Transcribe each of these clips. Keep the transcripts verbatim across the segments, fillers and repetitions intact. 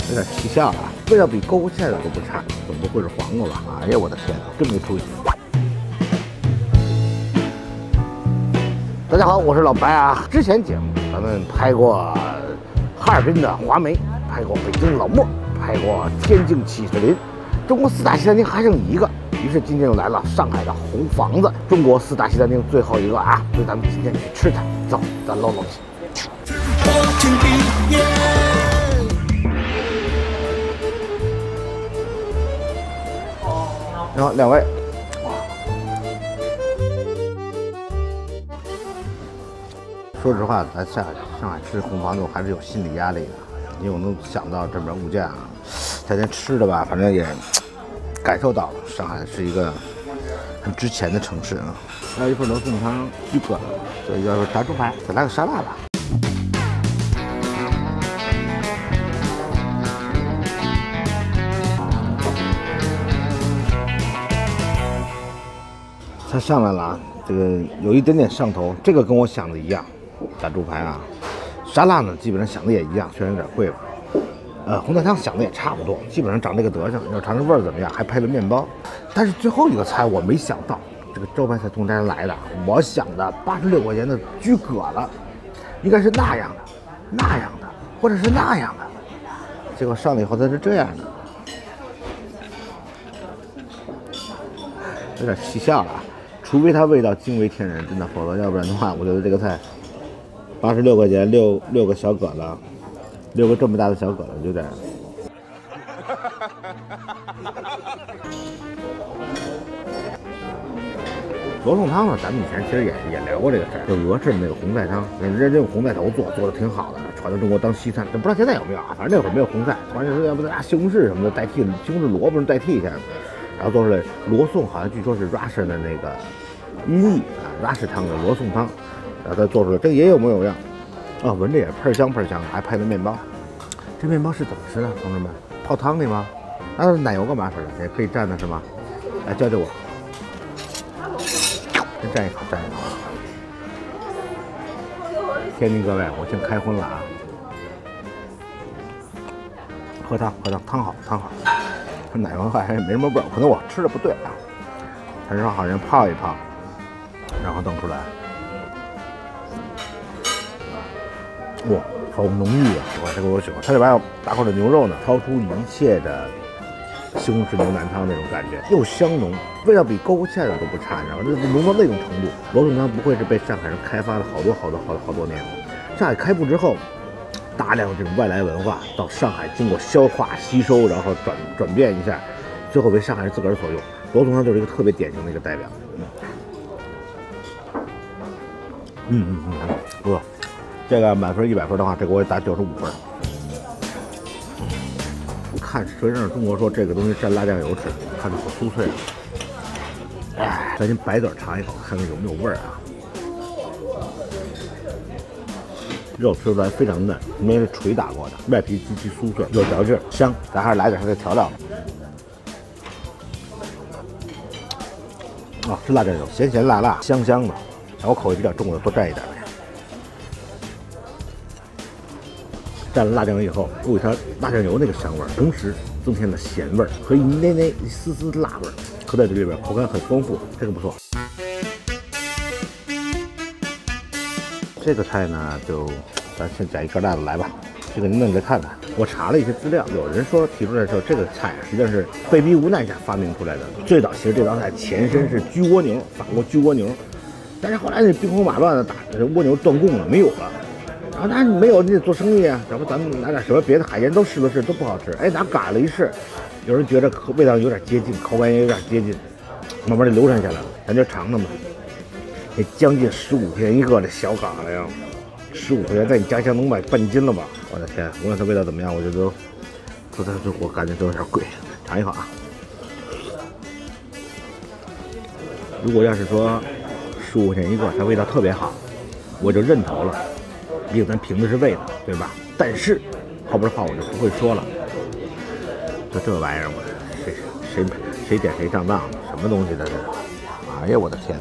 有点气笑了，味道比勾芡的都不差，总不会是黄瓜吧？哎呀，我的天哪，真没出息！大家好，我是老白啊。之前节目咱们拍过哈尔滨的华梅，拍过北京老莫，拍过天津起士林，中国四大西餐厅还剩一个。于是今天又来了上海的红房子，中国四大西餐厅最后一个啊，所以咱们今天去吃它。走，咱搂搂去。你好，两位。说实话，咱下上海吃红房子，我还是有心理压力的，因为我能想到这边物价啊，在这吃的吧，反正也感受到了，上海是一个很值钱的城市啊。来一份罗宋汤，一个，再要份炸猪排，再来个沙拉吧。它上来了啊，这个有一点点上头，这个跟我想的一样。炸猪排啊，沙拉呢，基本上想的也一样，虽然有点贵吧。呃，红菜汤想的也差不多，基本上长这个德行。要尝尝味儿怎么样，还配了面包。但是最后一个菜我没想到，这个招牌菜从这儿来的，我想的八十六块钱的居葛了，应该是那样的、那样的，或者是那样的。结果上来以后它是这样的，有点气笑了啊。除非它味道惊为天人，真的，否则要不然的话，我觉得这个菜八十六块钱六六个小葛子，六个这么大的小葛子，有点。罗宋汤呢，咱们以前其实也也聊过这个事儿，就俄式的那个红菜汤，人家用红菜头做，做的挺好的，传到中国当西餐，但不知道现在有没有啊？反正那会儿没有红菜，突然就说要不拿西红柿什么的代替，西红柿萝卜代替一下。然后做出来罗宋，好像据说是 Russian 的那个音译啊 ，Russian 汤的罗宋汤，然后再做出来，这个也有模有样啊，闻着也喷香喷香，还配了面包。这面包是怎么吃的，同志们？泡汤里吗？那奶油干嘛使的？也可以蘸的是吗？来教教我，先蘸一口，蘸一口。天津各位，我先开荤了啊！喝汤，喝汤，汤好，汤好。奶油还没什么味儿，可能我吃的不对啊。很少好人泡一泡，然后弄出来，哇，好浓郁啊！哇，这个我喜欢。它里边有大块的牛肉呢，超出一切的西红柿牛腩汤那种感觉，又香浓，味道比勾芡的都不差，你知道吗？这浓到那种程度。罗宋汤不愧是被上海人开发了好多好多好多好多年。上海开埠之后，大量这种外来文化到上海，经过消化吸收，然后转转变一下，最后为上海人自个儿所用。罗宋汤就是一个特别典型的一个代表。嗯嗯嗯嗯，不错。这个满分一百分的话，这个我也打九十五分。看，实际上中国说这个东西蘸辣酱油吃，看着好酥脆啊！哎，咱先白嘴尝一口，看看有没有味儿啊。肉吃出来非常嫩，因为是捶打过的，外皮极其酥脆，有嚼劲，香。咱还是来点它的调料。啊、哦，是辣酱油，咸咸辣辣，香香的。我口味比较重的，多蘸一点呗。蘸了辣酱油以后，给它辣酱油那个香味儿，同时增添了咸味儿和一那那一丝丝辣味儿，搁在这里边，口感很丰富，这个不错。这个菜呢，就咱先夹一颗辣子来吧。这个您弄来看看。我查了一些资料，有人说提出来说这个菜实际上是被逼无奈下发明出来的。最早其实这道菜前身是焗蜗牛，法国焗蜗牛，但是后来那兵荒马乱的打蜗牛断供了，没有了。然后那没有你得做生意啊，要不咱们拿点什么别的海鲜都试了试，都不好吃。哎，咱改了一试，有人觉得味道有点接近，口感也有点接近，慢慢的流传下来了，咱就尝尝吧。这将近十五块钱一个的小嘎子呀，十五块钱在你家乡能买半斤了吧？我的天，无论它味道怎么样，我觉得都，都它这我感觉都有点贵。尝一口啊！如果要是说十五块钱一个，它味道特别好，我就认头了。毕竟咱凭的是味道，对吧？但是后边的话我就不会说了。就这玩意儿，我谁谁谁点谁上当，什么东西这是？哎呀，我的天！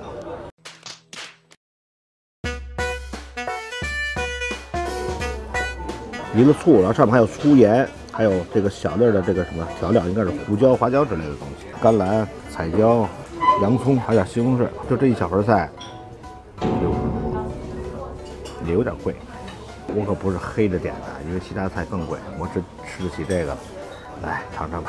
离了醋，然后上面还有粗盐， 还有这个小粒的这个什么调料，应该是胡椒、花椒之类的东西，甘蓝、彩椒、洋葱，还有点西红柿，就这一小盒菜，六十多，也有点贵。我可不是黑着点的，因为其他菜更贵，我只吃得起这个。来尝尝吧。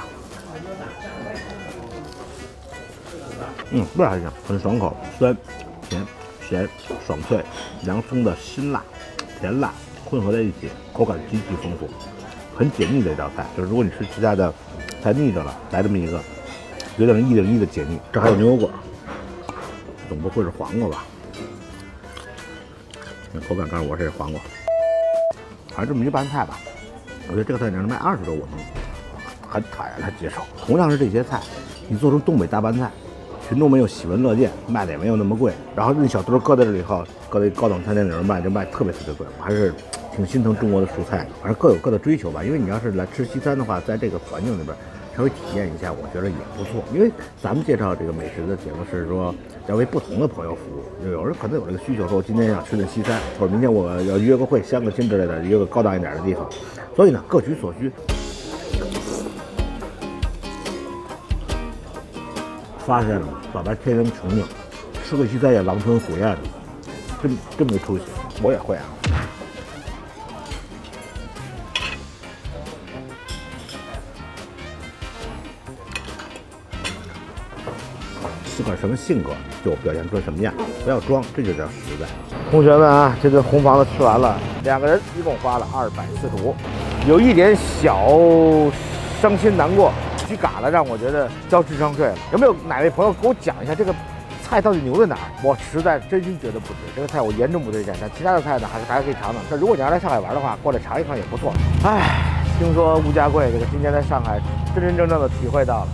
嗯，味儿还行，很爽口，酸、甜、咸、爽脆，洋葱的辛辣、甜辣混合在一起，口感极其丰富，很解腻的一道菜。就是如果你吃其他的菜腻着了，来这么一个，有点一零一的解腻。这还有牛油果，总不会是黄瓜吧？那口感告诉我这是黄瓜，还是这么一拌菜吧。我觉得这个菜你要是卖二十多，我能很坦然的接受。同样是这些菜，你做成东北大拌菜。群众们又喜闻乐见，卖的也没有那么贵。然后那小墩搁在这里以后，搁在高档餐厅里面卖，就卖特别特别贵。我还是挺心疼中国的蔬菜，反正各有各的追求吧。因为你要是来吃西餐的话，在这个环境里边稍微体验一下，我觉得也不错。因为咱们介绍这个美食的节目是说要为不同的朋友服务，有人可能有这个需求，说我今天想吃顿西餐，或者明天我要约个会、相个亲之类的，约个高档一点的地方。所以呢，各取所需。发现了，老白天生穷命，吃个西餐也狼吞虎咽的，真真没出息。我也会啊。是个什么性格，就表现出什么样，不要装，这就叫实在。同学们啊，这顿红房子吃完了，两个人一共花了二百四十五，有一点小伤心难过。虚嘎了，让我觉得交智商税了。有没有哪位朋友给我讲一下这个菜到底牛在哪儿？我实在真心觉得不值，这个菜我严重不推荐。但其他的菜呢，还是大家可以尝尝。但如果你要来上海玩的话，过来尝一尝也不错。唉，听说物价贵，这个今天在上海真真正正的体会到了。